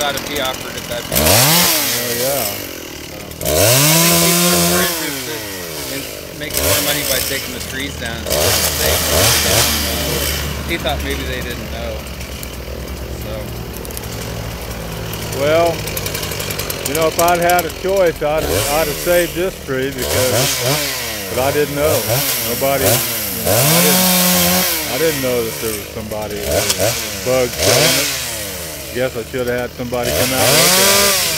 about if he offered it, that'd be Oh yeah. I think people are more interested in making more money by taking the trees down. He thought maybe they didn't know. So. Well, you know, if I'd had a choice, I'd have saved this tree but I didn't know. Nobody, you know, I didn't know that there was somebody, bugs killing it. Guess I should have had somebody come out and look at it.